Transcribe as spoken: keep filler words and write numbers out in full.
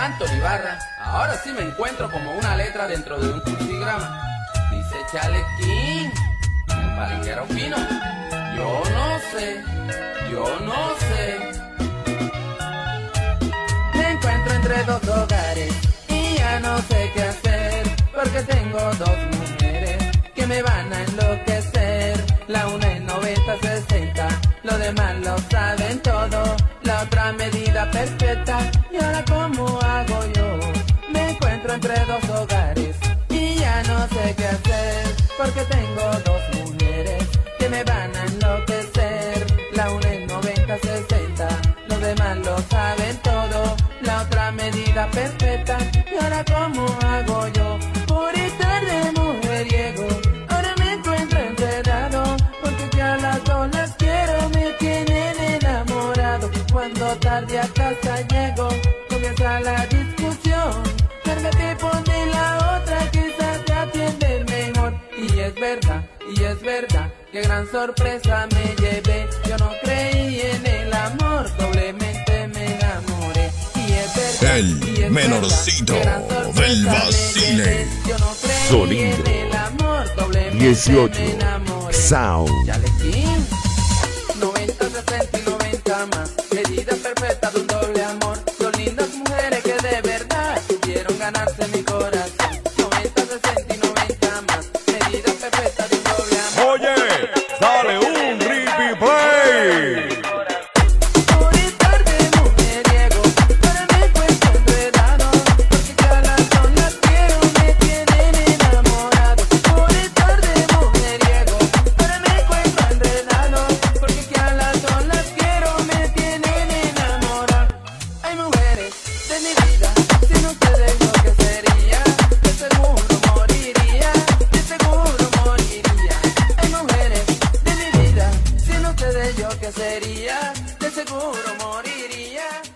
Anthony Barra, ahora sí me encuentro como una letra dentro de un crucigrama. Dice Chalequín, el palinquero fino. Yo no sé, yo no sé. Me encuentro entre dos hogares y ya no sé qué hacer, porque tengo dos mujeres que me van a enloquecer. La una es noventa sesenta, los demás lo saben todo. La otra medida perfecta, y ahora ¿cómo hago yo? Me encuentro entre dos hogares y ya no sé qué hacer, porque tengo dos mujeres que me van a enloquecer. La una es noventa sesenta, los demás lo saben todo. La otra medida perfecta, y ahora ¿cómo hago yo? Por estar de mujeriego, ahora me encuentro enredado, porque ya las dos las quiero, me tienen enamorado. Cuando tarde a casa llego, comienza la discusión. Cárgate, ponte la otra, quizás te atiende mejor. Y es verdad, y es verdad, qué gran sorpresa me llevé. Yo no creí en el amor, doblemente me enamoré. Y es verdad, el y es menorcito verdad, del vacile. yo no creí Sonido en el amor, doblemente dieciocho me enamoré. Sound. Chalequín, noventa, sesenta y noventa más, medida perfecta de un doble amor. Son lindas mujeres que de verdad quisieron ganarse mi corazón. noventa, sesenta y noventa más, medida perfecta de un doble amor. Oye, sale un Rippy Play. Por estar de mujeriego, ahora me encuentro enredado, porque ya las dos las quiero, me tienen enamorado. Por estar de mujeriego, ahora me encuentro enredado, porque ya las dos las quiero, me tienen enamorado. Hay mujeres de mi vida, sin ustedes lo que sería, de seguro moriría, de seguro moriría. Hay mujeres de mi vida, sin ustedes yo que sería, de seguro moriría.